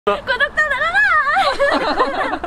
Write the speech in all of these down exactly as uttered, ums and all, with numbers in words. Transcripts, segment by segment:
구독자 눌러라!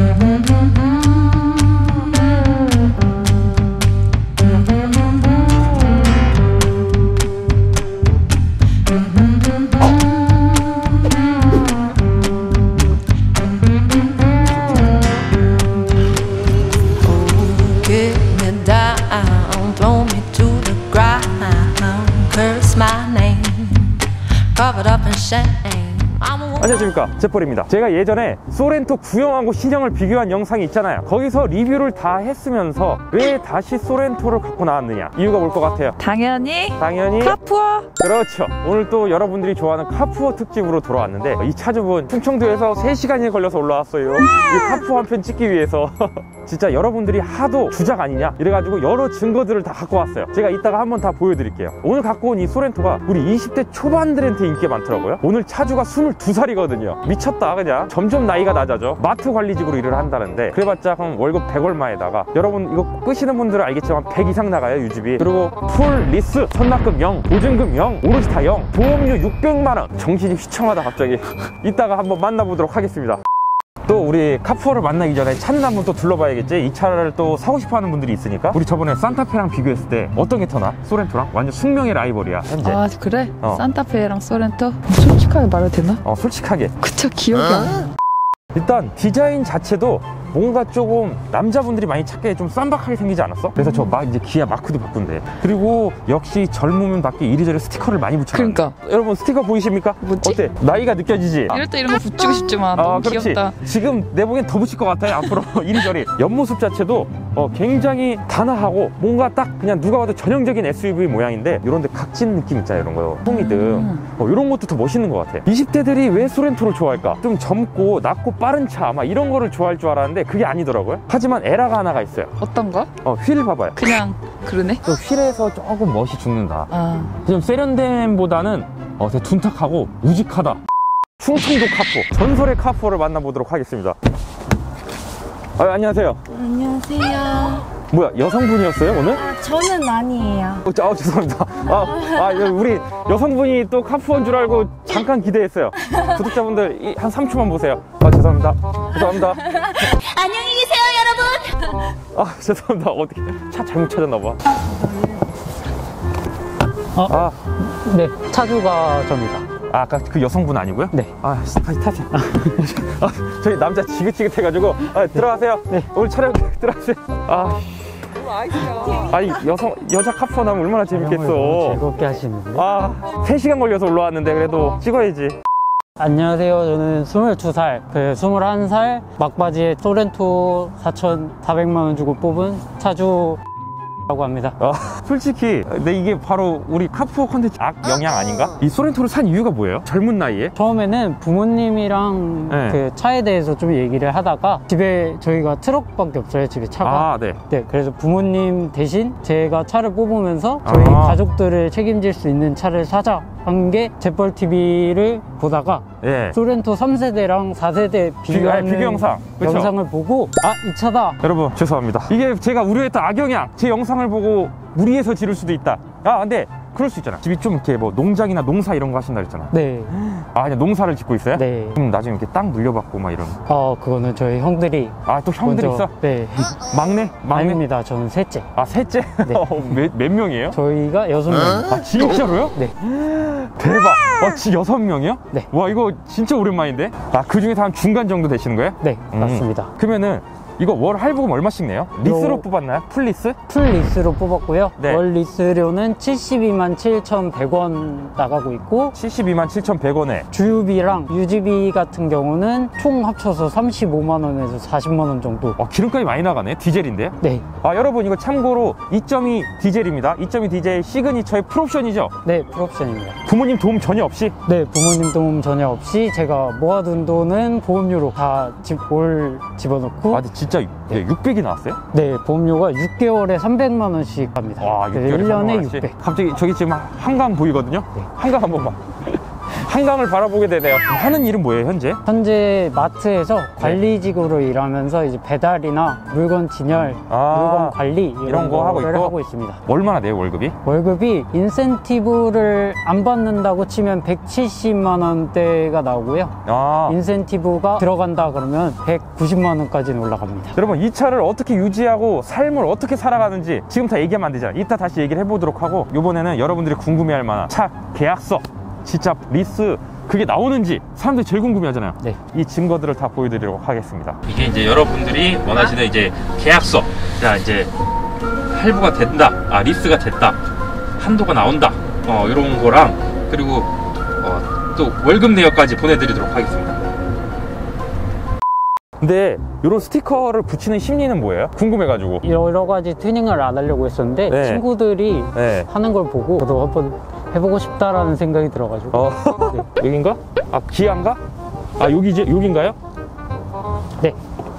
안녕하십니까, 제펄입니다. 제가 예전에 소렌토 구형하고 신형을 비교한 영상이 있잖아요. 거기서 리뷰를 다 했으면서 왜 다시 소렌토를 갖고 나왔느냐, 이유가 뭘 것 같아요? 당연히 당연히 카푸어. 그렇죠. 오늘 또 여러분들이 좋아하는 카푸어 특집으로 돌아왔는데, 이 차주분 충청도에서 세 시간이 걸려서 올라왔어요. 이 카푸어 한 편 찍기 위해서. 진짜 여러분들이 하도 주작 아니냐 이래가지고 여러 증거들을 다 갖고 왔어요. 제가 이따가 한번 다 보여드릴게요. 오늘 갖고 온 이 소렌토가 우리 이십 대 초반들한테 인기가 많더라고요. 오늘 차주가 스물두 살이거든요 미쳤다. 그냥 점점 나이가 낮아져. 마트 관리직으로 일을 한다는데, 그래봤자 그럼 월급 백 얼마에다가, 여러분 이거 끄시는 분들은 알겠지만 백 이상 나가요, 유지비. 그리고 풀 리스, 선납금 영, 보증금 영, 오로지 다 영, 보험료 육백만 원. 정신이 휘청하다 갑자기. 이따가 한번 만나보도록 하겠습니다. 또 우리 카푸어를 만나기 전에 차는 한번 또 둘러봐야겠지. 이 차를 또 사고 싶어 하는 분들이 있으니까. 우리 저번에 산타페랑 비교했을 때 어떤 게 더 나? 소렌토랑? 완전 숙명의 라이벌이야 현재. 아 그래? 어. 산타페랑 소렌토? 솔직하게 말해도 되나? 어 솔직하게. 그쵸, 기억이 안 나. 일단 디자인 자체도 뭔가 조금 남자분들이 많이 찾기에 좀 쌈박하게 생기지 않았어? 그래서 저 막 이제 기아 마크도 바꾼대. 그리고 역시 젊으면 밖에 이리저리 스티커를 많이 붙여. 그러니까 여러분 스티커 보이십니까? 뭐지? 어때? 나이가 느껴지지? 이럴 때 이런 거 붙이고 싶지만 너무 어, 그렇지. 귀엽다. 지금 내 보기엔 더 붙일 것 같아요 앞으로. 이리저리. 옆모습 자체도 어, 굉장히 단아하고 뭔가 딱 그냥 누가 봐도 전형적인 에스유브이 모양인데, 이런 데 각진 느낌 있잖아요. 이런 거요, 통이등. 음. 어, 이런 것도 더 멋있는 것 같아. 이십 대들이 왜 소렌토를 좋아할까? 좀 젊고 낮고 빠른 차, 아마 이런 거를 좋아할 줄 알았는데 그게 아니더라고요. 하지만 에라가 하나가 있어요. 어떤 거? 어, 휠 봐봐요. 그냥 그러네? 또 휠에서 조금 멋이 죽는다. 아 좀 세련됨보다는 어, 되게 둔탁하고 우직하다. 충청도 카푸어, 전설의 카푸어를 만나보도록 하겠습니다. 아, 안녕하세요. 안녕하세요. 뭐야, 여성분이었어요 오늘? 아, 저는 아니에요. 어, 아, 죄송합니다. 아, 아, 우리 여성분이 또 카푸어인 줄 알고 잠깐 기대했어요. 구독자분들 이, 한 삼 초만 보세요. 아, 죄송합니다. 죄송합니다. 안녕히 계세요, 여러분. 아, 죄송합니다. 어떻게 차 잘못 찾았나 봐. 어? 아, 네, 차주가 접니다. 아, 아까 그 여성분 아니고요? 네. 아, 다시 타세요. 아, 저희 남자 지긋지긋해가지고. 아, 들어가세요. 네. 오늘 촬영 들어가세요. 아, 아니 여성 여자 카푸어 나면 얼마나 재밌겠어. 너무 즐겁게 하시는데. 아, 세 시간 걸려서 올라왔는데 그래도 찍어야지. 안녕하세요. 저는 스물두 살, 그 스물한 살 막바지에 소렌토 사천사백만 원 주고 뽑은 차주 라고 합니다. 아, 솔직히 근데 이게 바로 우리 카푸어 컨텐츠 악 영향 아닌가? 이 소렌토를 산 이유가 뭐예요? 젊은 나이에? 처음에는 부모님이랑 네. 그 차에 대해서 좀 얘기를 하다가, 집에 저희가 트럭밖에 없어요, 집에 차가. 아, 네. 네, 그래서 부모님 대신 제가 차를 뽑으면서 저희 아. 가족들을 책임질 수 있는 차를 사자 한 게 제펄티비를 보다가 예. 소렌토 삼 세대랑 사 세대 비교하는 비교 영상, 그쵸? 영상을 보고, 아, 이 차다. 여러분 죄송합니다. 이게 제가 우려했던 악영향, 제 영상을 보고 무리해서 지를 수도 있다. 아, 근데 그럴 수 있잖아. 집이 좀 이렇게 뭐 농장이나 농사 이런 거 하신다 그랬잖아. 네. 아, 그냥 농사를 짓고 있어요? 네. 그럼 나중에 이렇게 땅 물려받고 막 이런. 어, 그거는 저희 형들이. 아, 또 형들이 먼저, 있어? 네. 막내? 막내? 아닙니다. 저는 셋째. 아, 셋째? 네. 어, 몇, 몇 명이에요? 저희가 여섯 명. 아, 진짜로요? 네. 대박. 아, 지 여섯 명이요? 네. 와, 이거 진짜 오랜만인데? 아, 그 중에서 한 중간 정도 되시는 거예요? 네, 음. 맞습니다. 그러면은 이거 월 할부금 얼마씩 내요? 리스로 요- 뽑았나요? 풀리스? 풀 리스로 뽑았고요. 네. 월 리스료는 칠십이만 칠천백 원 나가고 있고, 칠십이만 칠천백 원에 주유비랑 유지비 같은 경우는 총 합쳐서 삼십오만 원에서 사십만 원 정도. 어, 기름값이 많이 나가네. 디젤인데요? 네. 아, 여러분 이거 참고로 이 점 이 디젤입니다. 이 점 이 디젤 시그니처의 풀옵션이죠? 네, 풀옵션입니다. 부모님 도움 전혀 없이? 네, 부모님 도움 전혀 없이 제가 모아둔 돈은 보험료로 다 집, 올 집어넣고. 아, 근데 진짜 예, 육백이 나왔어요? 네, 보험료가 육 개월에 삼백만 원씩 갑니다. 와, 그래서 일 년에 육백에 육백. 갑자기 저기 지금 한강 보이거든요? 네. 한강 한 번만. 한강을 바라보게 되네요. 하는 일은 뭐예요, 현재? 현재 마트에서 관리직으로 일하면서 이제 배달이나 물건 진열, 아, 물건 관리 이런, 이런 거 하고 거를 있고? 하고 있습니다. 얼마나 돼요, 월급이? 월급이 인센티브를 안 받는다고 치면 백칠십만 원대가 나오고요. 아, 인센티브가 들어간다 그러면 백구십만 원까지는 올라갑니다. 여러분 이 차를 어떻게 유지하고 삶을 어떻게 살아가는지 지금 다 얘기하면 안 되잖아. 이따 다시 얘기를 해보도록 하고, 이번에는 여러분들이 궁금해할 만한 차 계약서, 진짜 리스 그게 나오는지 사람들이 제일 궁금해하잖아요. 네. 이 증거들을 다 보여드리도록 하겠습니다. 이게 이제 여러분들이 원하시는 이제 계약서, 자 이제 할부가 된다, 아 리스가 됐다, 한도가 나온다, 어 이런 거랑 그리고 어, 또 월급 내역까지 보내드리도록 하겠습니다. 근데 이런 스티커를 붙이는 심리는 뭐예요? 궁금해가지고. 여러 가지 튜닝을 안 하려고 했었는데 네. 친구들이 네. 하는 걸 보고 저도 한번 해보고 싶다라는 생각이 들어가지고. 어, 네. 여긴가? 아, 기아인가? 아, 여기 이제 여긴가요? 네.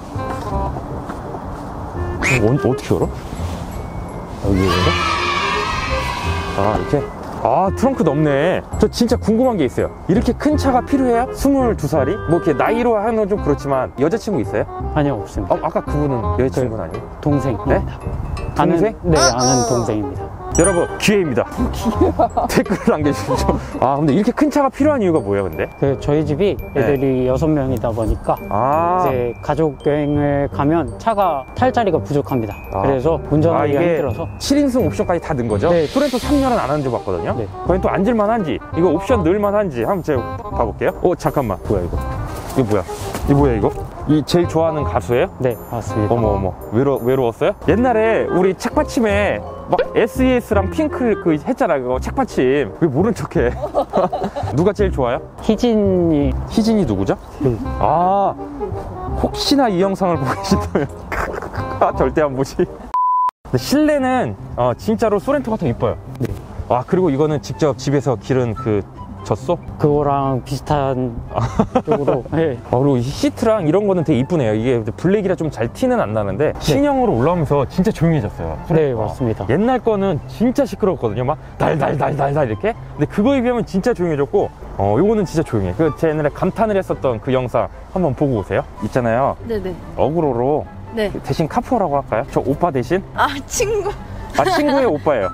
이거 어, 어떻게 열어? 여기 여긴가? 아, 이렇게. 아, 트렁크 넓네. 저 진짜 궁금한 게 있어요. 이렇게 큰 차가 필요해요? 스물두 살이? 뭐 이렇게 나이로 하는 건 좀 그렇지만 여자친구 있어요? 아니요, 없습니다. 어, 아까 그분은 여자친구는 아니에요? 동생입니다. 네? 아는, 동생? 네, 아는 동생입니다. 여러분, 기회입니다. 댓글을 남겨주십시오. 아, 근데 이렇게 큰 차가 필요한 이유가 뭐예요, 근데? 그 저희 집이 애들이 여섯 명이다 보니까 아, 이제 가족 여행을 가면 차가 탈 자리가 부족합니다. 아. 그래서 아, 운전하기가 이게 힘들어서. 칠 인승 옵션까지 다 넣은 거죠? 네. 소렌토 삼 년은 안 하는 줄 봤거든요? 네. 과연 또 앉을만한지, 이거 옵션 넣을만한지 한번 제가 봐볼게요. 어, 잠깐만. 뭐야, 이거? 이거 뭐야? 이거 뭐야, 이거? 이 제일 좋아하는 가수예요? 네, 맞습니다. 어머, 어머. 외로, 외로웠어요? 옛날에 우리 책받침에 막 에스이에스랑 핑클 그 했잖아, 그거 책받침. 왜 모른 척해? 누가 제일 좋아요? 희진이. 희진이 누구죠? 네. 아, 혹시나 이 영상을 보고 계신다면 아, 절대 안 보시. 근데 실내는 어, 진짜로 소렌토가 더 이뻐요. 네. 아, 그리고 이거는 직접 집에서 기른 그 젖소? 그거랑 비슷한 쪽으로. 네. 아, 그리고 이 시트랑 이런 거는 되게 이쁘네요. 이게 블랙이라 좀 잘 티는 안 나는데 신형으로 올라오면서 진짜 조용해졌어요. 네, 맞습니다. 옛날 거는 진짜 시끄러웠거든요. 막 달달달달달 이렇게. 근데 그거에 비하면 진짜 조용해졌고, 어, 요거는 진짜 조용해. 그 제 옛날에 감탄을 했었던 그 영상 한번 보고 오세요. 있잖아요. 네네. 어그로로 네. 대신 카푸어라고 할까요? 저 오빠 대신? 아, 친구. 아, 친구의 오빠예요.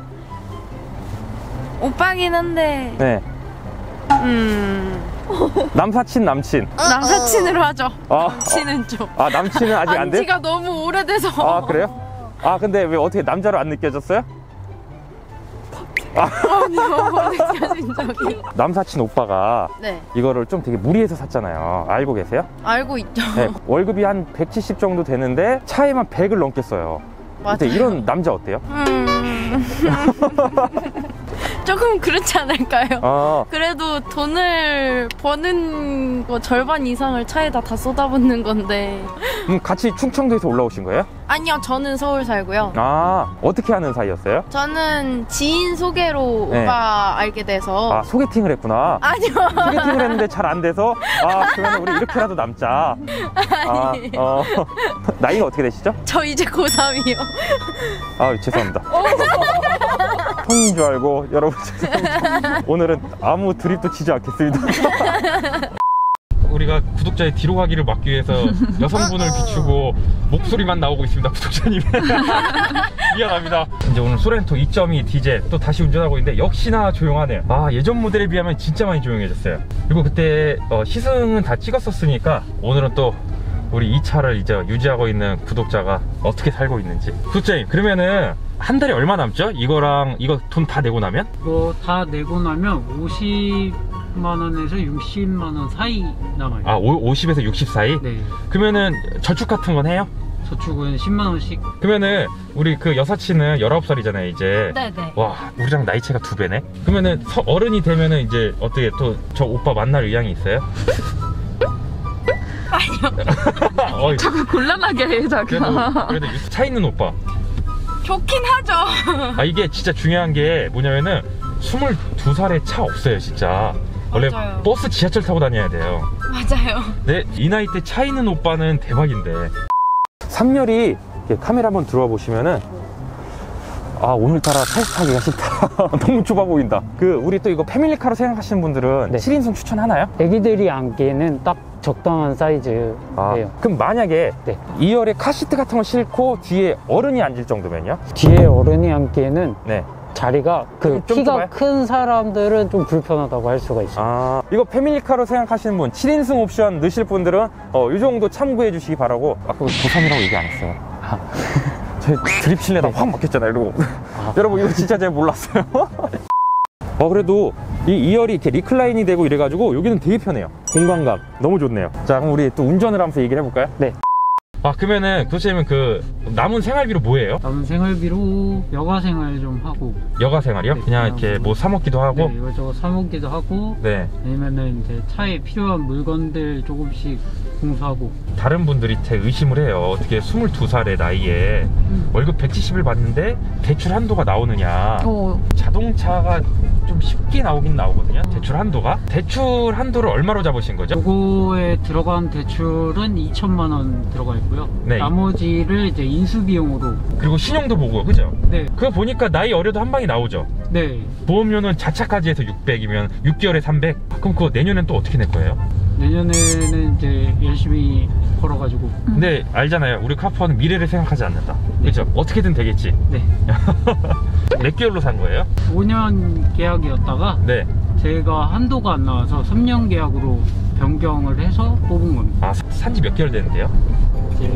오빠긴 한데, 네. 음. 남사친, 남친. 남사친으로 하죠. 아, 남친은 좀. 아, 남친은 아직 안 돼? 안지가 너무 오래돼서. 아, 그래요? 아, 근데 왜 어떻게 남자로 안 느껴졌어요? 아니요, 느껴진 적이. 남사친 오빠가 네. 이거를 좀 되게 무리해서 샀잖아요. 알고 계세요? 알고 있죠. 네, 월급이 한 백칠십 정도 되는데 차에만 백을 넘게 써요. 근데 맞아요. 이런 남자 어때요? 음. 조금 그렇지 않을까요? 아, 그래도 돈을 버는 거 절반 이상을 차에다 다 쏟아붓는 건데. 음, 같이 충청도에서 올라오신 거예요? 아니요, 저는 서울 살고요. 아, 어떻게 하는 사이였어요? 저는 지인 소개로 네. 오빠 알게 돼서. 아, 소개팅을 했구나. 아니요. 소개팅을 했는데 잘 안 돼서, 아, 그러면 우리 이렇게라도 남자. 아, 어, 나이가 어떻게 되시죠? 저 이제 고삼이요. 아, 죄송합니다. 형인 줄 알고 여러분 죄송합니다. 오늘은 아무 드립도 치지 않겠습니다. 우리가 구독자의 뒤로 가기를 막기 위해서 여성분을 비추고 목소리만 나오고 있습니다, 구독자님. 미안합니다. 이제 오늘 소렌토 이 점 이 디젤 또 다시 운전하고 있는데 역시나 조용하네요. 아, 예전 모델에 비하면 진짜 많이 조용해졌어요. 그리고 그때 어, 시승은 다 찍었었으니까 오늘은 또 우리 이 차를 이제 유지하고 있는 구독자가 어떻게 살고 있는지. 구독자님, 그러면은 한 달에 얼마 남죠? 이거랑 이거 돈 다 내고 나면? 이거 다 내고 나면 오십만 원에서 육십만 원 사이 남아요. 아, 오십에서 육십 사이? 네. 그러면은 저축 같은 건 해요? 저축은 십만 원씩. 그러면은 우리 그 여사친은 열아홉 살이잖아요 이제. 네네. 와, 우리랑 나이 차가 두 배네. 그러면은 서, 어른이 되면은 이제 어떻게 또 저 오빠 만날 의향이 있어요? 아니요. 어이, 자꾸 곤란하게 해, 자꾸. 그래도, 그래도 차 있는 오빠. 좋긴 하죠. 아, 이게 진짜 중요한 게 뭐냐면은 스물두 살에 차 없어요 진짜. 원래 맞아요. 버스 지하철 타고 다녀야 돼요. 맞아요. 네, 이 나이 때 차 있는 오빠는 대박인데. 삼 열이 카메라 한번 들어와 보시면은 아 오늘따라 차에서 타기가 싫다. 너무 좁아 보인다. 그 우리 또 이거 패밀리카로 생각하시는 분들은 네. 칠 인승 추천하나요? 애기들이 앉기에는 딱 적당한 사이즈예요. 아, 그럼 만약에 네. 이 열에 카시트 같은 거 싣고 뒤에 어른이 앉을 정도면요? 뒤에 어른이 앉기에는 네. 자리가 그 좀 키가 좁아요? 큰 사람들은 좀 불편하다고 할 수가 있어요. 아, 이거 패밀리카로 생각하시는 분, 칠 인승 옵션 넣으실 분들은 어, 이 정도 참고해 주시기 바라고. 아까 고삼이라고 얘기 안 했어요. 아. 저희 드립 실내다 확 막혔잖아요, 이러고. 아. 여러분, 이거 진짜 제가 몰랐어요. 어, 그래도 이 이 열이 이렇게 리클라인이 되고 이래가지고 여기는 되게 편해요. 공간감 너무 좋네요. 자, 그럼 우리 또 운전을 하면서 얘기를 해볼까요? 네. 아, 그러면은 교수님은 그 남은 생활비로 뭐예요? 남은 생활비로 여가 생활 좀 하고, 여가 생활이요? 네, 그냥 그냥 이렇게 뭐- 뭐 사 먹기도 하고? 네, 이것저것 사 먹기도 하고, 네. 아니면은 이제 차에 필요한 물건들 조금씩 공수하고. 다른 분들이 제 의심을 해요. 어떻게 스물두 살의 나이에 음. 월급 백칠십을 받는데 대출 한도가 나오느냐. 어, 자동차가 좀 쉽게 나오긴 나오거든요. 대출 한도가. 대출 한도를 얼마로 잡으신 거죠? 요거에 들어간 대출은 이천만 원 들어가 있고요. 네. 나머지를 이제 인수비용으로. 그리고 신용도 보고요. 그죠? 네, 그거 보니까 나이 어려도 한 방에 나오죠. 네. 보험료는 자차까지 해서 육백이면 육 개월에 삼백. 그럼 그거 내년엔 또 어떻게 낼 거예요? 내년에는 이제 열심히 벌어가지고. 근데 알잖아요. 우리 카푸어는 미래를 생각하지 않는다. 그죠? 어떻게든 되겠지. 네. 몇 개월로 산 거예요? 오 년 계약이었다가 네. 제가 한도가 안 나와서 삼 년 계약으로 변경을 해서 뽑은 겁니다. 아, 산지 몇 개월 됐는데요? 이제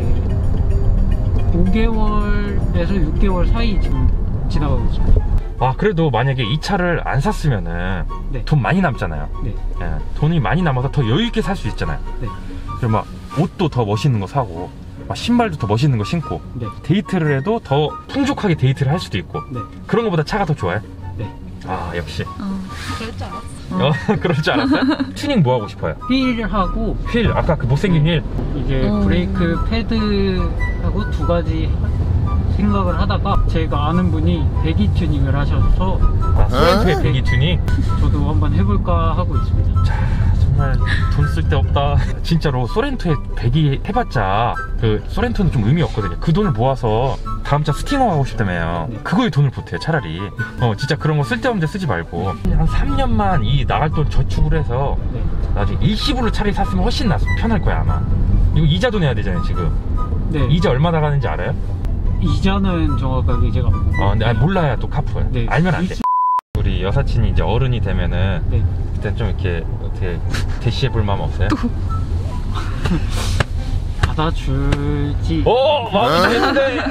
오 개월에서 육 개월 사이 지금 지나가고 있습니다. 아, 그래도 만약에 이 차를 안 샀으면은 네. 돈 많이 남잖아요. 네. 예, 돈이 많이 남아서 더 여유있게 살 수 있잖아요. 네. 그리고 막 옷도 더 멋있는 거 사고, 막 신발도 더 멋있는 거 신고, 네. 데이트를 해도 더 풍족하게 데이트를 할 수도 있고. 네. 그런 것보다 차가 더 좋아요? 네. 아, 역시. 어. 그럴 줄 알았어. 어, 그럴 줄 알았어요? 튜닝 뭐 하고 싶어요? 휠하고 휠, 아까 그 못생긴 휠. 이제 음. 브레이크 패드하고 두 가지 생각을 하다가 제가 아는 분이 배기 튜닝을 하셔서 아, 소렌토의 배기 튜닝. 저도 한번 해볼까 하고 있습니다. 자, 정말 돈 쓸 데 없다. 진짜로 소렌토에 배기 해봤자 그 소렌토는 좀 의미 없거든요. 그 돈을 모아서 다음 차 스팅어 하고 싶다며요. 네. 그거에 돈을 보태요, 차라리. 어, 진짜 그런 거 쓸데없는 데 쓰지 말고 한 삼 년만 이 나갈 돈 저축을 해서 네. 나중에 일시불로 차라리 샀으면 훨씬 나 편할 거야, 아마. 이거 이자도 내야 되잖아요, 지금. 네. 이자 얼마 나가는지 알아요? 이자는 정확하게 제가 안 보고. 어, 근데 아니, 몰라야 또 카푸어요. 네. 알면 안 돼. 우리 여사친이 이제 어른이 되면은 네. 그때 좀 이렇게 어떻게 대시해 볼 마음 없어요? 받아줄지. 오! 마음이 되는데!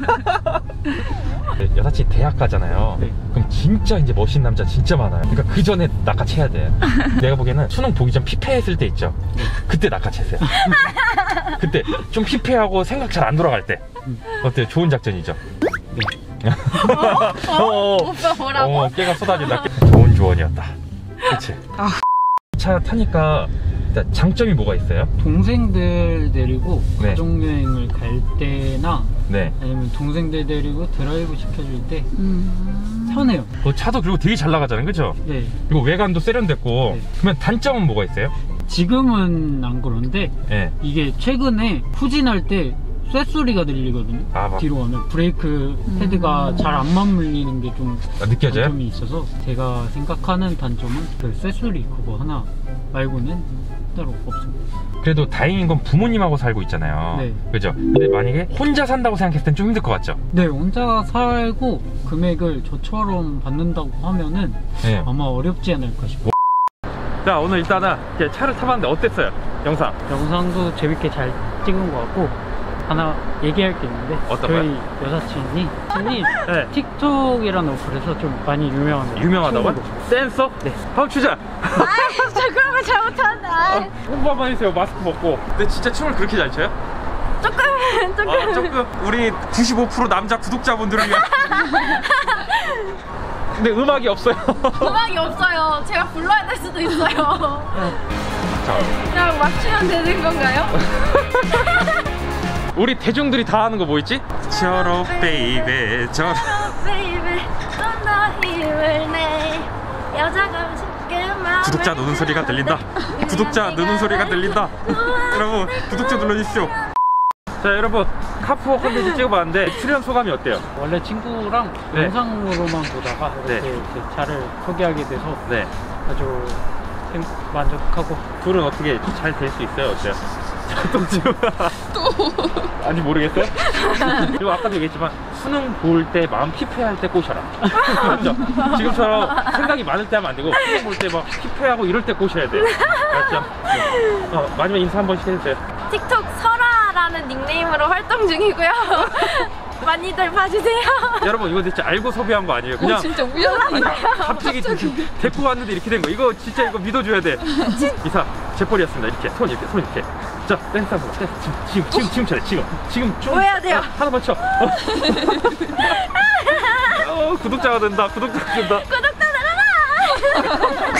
여사친 대학 가잖아요. 네. 그럼 진짜 이제 멋있는 남자 진짜 많아요. 그러니까 그 전에 낚아채야 돼. 내가 보기에는 수능 보기 전 피폐했을 때 있죠? 그때 낚아채세요. 그때 좀 피폐하고 생각 잘 안 돌아갈 때. 어때요? 좋은 작전이죠? 네. 어, 어, 오빠 뭐라고? 어, 깨가 쏟아진다. 좋은 조언이었다. 그치? 아. 차 타니까 일단 장점이 뭐가 있어요? 동생들 데리고 네. 가족여행을 갈 때나 네. 아니면 동생들 데리고 드라이브 시켜줄 때 음. 편해요. 그 차도 그리고 되게 잘 나가잖아요. 그죠? 네. 그리고 외관도 세련됐고. 네. 그러면 단점은 뭐가 있어요? 지금은 안 그런데 예. 이게 최근에 후진할 때 쇳소리가 들리거든요. 아, 막 뒤로 가면 브레이크 패드가 음. 잘 안 맞물리는 게 좀 느껴져요? 단점이 있어서 제가 생각하는 단점은 그 쇳소리 그거 하나 말고는 따로 없습니다. 그래도 다행인 건 부모님하고 살고 있잖아요. 네. 그죠? 근데 만약에 혼자 산다고 생각했을 땐 좀 힘들 것 같죠? 네, 혼자 살고 금액을 저처럼 받는다고 하면은 네. 아마 어렵지 않을까 싶어요. 자, 오늘 일단은 이렇게 차를 타봤는데 어땠어요? 영상. 영상도 재밌게 잘 찍은 것 같고 하나 얘기할 게 있는데 어떤 저희 여사친이 친이 네. 틱톡이라는 어플에서 좀 많이 유명합니다. 유명하다고요? 친구로. 댄서? 네. 한번 추자. 저 그런 거 잘 못한다. 홍보 한번 해주세요. 마스크 벗고. 근데 진짜 춤을 그렇게 잘 춰요? 조금 조금. 아, 조금 우리 구십오 퍼센트 남자 구독자분들을 위한. 근데 음악이 없어요. 음악이 없어요. 제가 불러야 될 수도 있어요. 그냥 맞추면 되는 건가요? 우리 대중들이 다 하는 거 뭐 있지? 저러 베이베 저러. Baby, 넌 힘을 내. 여자가 쉽게 마음을 구독자 노는 소리가 들린다. 구독자 노는 소리가 들린다. 여러분 구독자 눌러주십시오. 자 여러분 카푸어 컨텐츠 찍어봤는데 출연 소감이 어때요? 원래 친구랑 네. 영상으로만 보다가 이렇게 네. 이제 차를 소개하게 돼서 네. 아주 행- 만족하고. 둘은 어떻게 잘 될 수 있어요? 어때요? 또 지금 또 아직 모르겠어요? 그리고 아까도 얘기했지만 수능 볼 때 마음 피폐할 때 꼬셔라. 맞죠? 지금처럼 생각이 많을 때 하면 안 되고 수능 볼 때 막 피폐하고 이럴 때 꼬셔야 돼요. 맞죠? 네. 어, 마지막 인사 한 번씩 해주세요. 틱톡 설아라는 닉네임으로 활동 중이고요. 많이들 봐주세요. 여러분 이거 진짜 알고 섭외한 거 아니에요? 그냥 어, 진짜 우연하게. 아니, 갑자기 데리고 왔는데 이렇게 된 거. 이거 진짜 이거 믿어줘야 돼. 이사 제벌이었습니다. 이렇게 손 이렇게 손 이렇게. 자 댄스 한번 댄스 지금 지금 지금 지금 차례 지금 지금 좀 뭐 해야 돼요? 아, 하나만 쳐. 어. 어, 구독자가 된다. 구독자가 된다. 구독자 늘어나!